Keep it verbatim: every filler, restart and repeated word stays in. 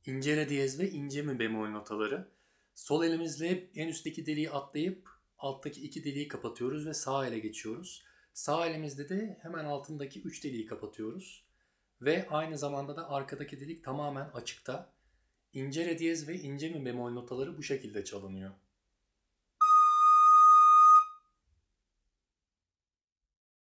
İnce re diyez ve ince mi bemol notaları. Sol elimizle hep en üstteki deliği atlayıp alttaki iki deliği kapatıyoruz ve sağ ele geçiyoruz. Sağ elimizde de hemen altındaki üç deliği kapatıyoruz. Ve aynı zamanda da arkadaki delik tamamen açıkta. İnce re diyez ve ince mi bemol notaları bu şekilde çalınıyor.